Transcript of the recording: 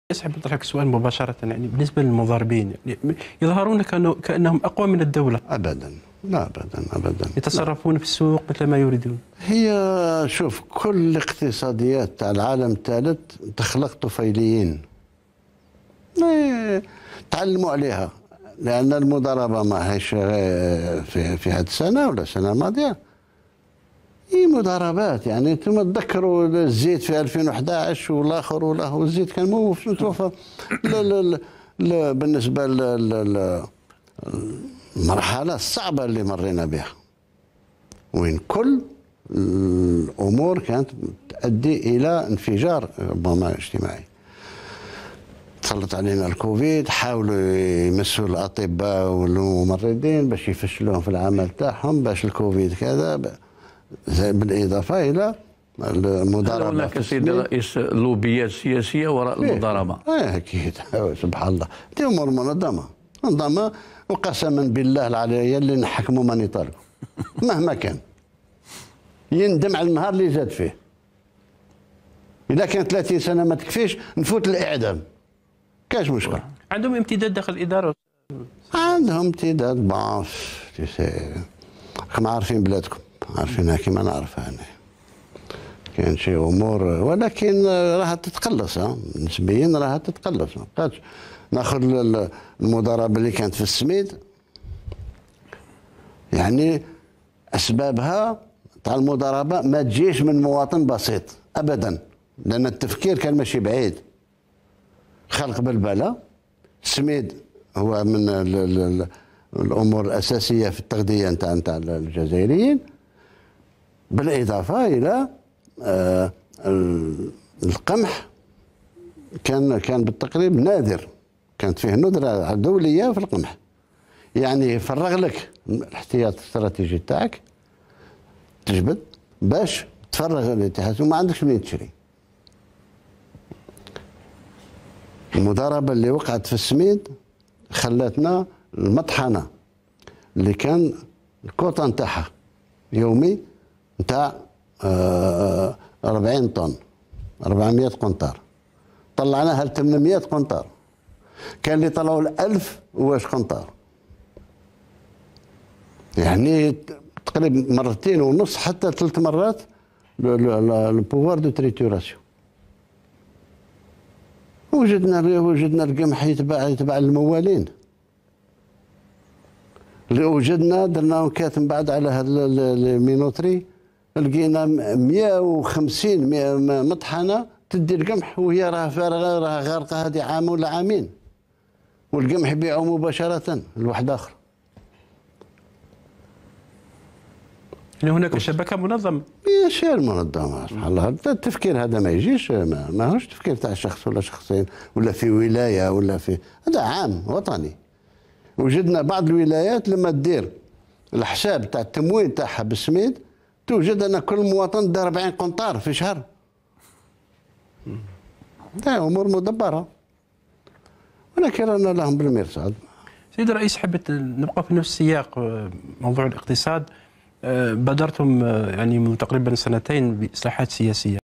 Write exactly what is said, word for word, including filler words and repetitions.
أسحب نطرح لك سؤال مباشرة، يعني بالنسبة للمضاربين يعني يظهرون كأنه كأنهم أقوى من الدولة. أبدا، لا أبدا أبدا. يتصرفون لا. في السوق مثل ما يريدون. هي شوف، كل الاقتصاديات تاع العالم الثالث تخلق طفيليين تعلموا عليها، لأن المضاربة ما هيش في في هذه السنة ولا السنة الماضية. هي مضاربات، يعني انتم تذكروا الزيت في ألفين وأحد عشر والاخر ولا الزيت كان متوفر. لا لا لا بالنسبه للمرحله الصعبه اللي مرينا بها، وين كل الامور كانت تؤدي الى انفجار ربما اجتماعي. تسلط علينا الكوفيد، حاولوا يمسوا الاطباء والممرضين باش يفشلوهم في العمل تاعهم، باش الكوفيد كذا، بالاضافه الى المضاربه. هناك سيدي الرئيس لوبيات سياسيه وراء المضاربه. ايه اكيد، سبحان الله، دي امور منظمه منظمه، وقسما بالله العلي اللي نحكموا ما نطالبوا مهما كان، يندم على النهار اللي زاد فيه. اذا كان ثلاثين سنه ما تكفيش نفوت الاعدام، كاش مشكل. عندهم امتداد داخل الاداره؟ عندهم امتداد ضعف، راكم عارفين بلادكم، عارفينها كيما نعرفها انا. كاين شي امور ولكن راها تتقلص، نسبيا راها تتقلص. ما بقاتش ناخذ المضاربه اللي كانت في السميد، يعني اسبابها تاع المضاربه ما تجيش من مواطن بسيط ابدا، لان التفكير كان ماشي بعيد. خلق بالبلة، السميد هو من ال ال الامور الاساسيه في التغذيه نتاع نتاع الجزائريين، بالاضافه الى آه القمح. كان كان بالتقريب نادر، كانت فيه ندره دوليه في القمح، يعني يفرغ لك الاحتياط الاستراتيجي تاعك، تجبد باش تفرغ الاتحاد وما عندكش منين تشري. المضاربه اللي وقعت في السميد خلاتنا المطحنه اللي كان الكوطه نتاعها يومي نتاع أربعين طن، أربعمائة قنطار، طلعناها ل ثمانمائة قنطار. كان اللي طلعوا ل ألف واش قنطار، يعني تقريبا مرتين ونص حتى ثلاث مرات البوفوار دو تريتوراسيون. وجدنا وجدنا القمح يتباع يتباع للموالين، اللي وجدنا درنا كات من بعد على هذا المينوتري، لقينا مئة وخمسين مطحنه تدي القمح وهي راه فارغه، راه غارقه هذه عام ولا عامين، والقمح يبيعوا مباشره لواحد اخر. يعني هناك شبكه منظمه. يا شير منظمه، سبحان الله. التفكير هذا ما يجيش، ما, ما هوش تفكير تاع شخص ولا شخصين ولا في ولايه ولا في، هذا عام وطني. وجدنا بعض الولايات لما تدير الحساب تاع التموين تاعها بالسميد، توجد ان كل مواطن دار أربعين قنطار في شهر. هذه امور مدبره، ولكن رانا لهم بالمرصاد. سيدي الرئيس، حبيت نبقى في نفس السياق، موضوع الاقتصاد. بادرتم يعني منذ تقريبا سنتين باصلاحات سياسيه.